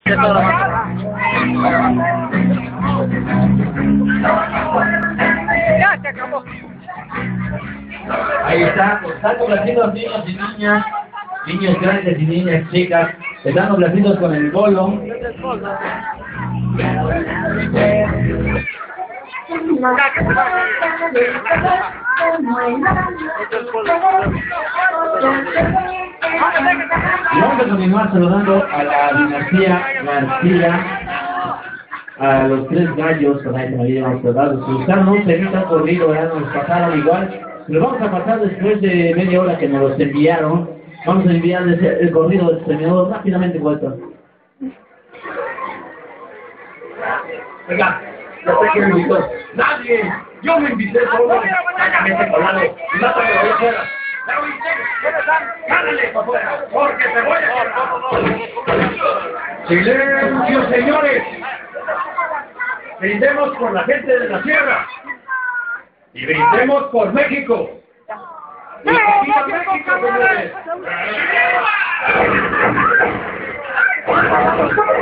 Ya se acabó. Ahí está, están complacidos niños y niñas, niños grandes y niñas chicas, están complacidos con el bolo. Y vamos a continuar saludando a la dinastía García, a los tres gallos, con ahí se me habían saludado. Si buscaron un temita corrido, ya nos pasaron igual. Lo vamos a pasar después de media hora que nos los enviaron. Vamos a enviarles el corrido del terminador rápidamente vuelto. Venga, no sé quién me invitó. ¡Nadie! Yo me invité solo. Sácame colado. Y no te lo voy a hacer. ¿Ya oíste? ¿Dónde están? ¡Cállale para afuera! ¡Porque te voy a... ¡Silencio, señores! Brindemos por la gente de la sierra. Y brindemos por México. ¡Y ¡viva México, señores!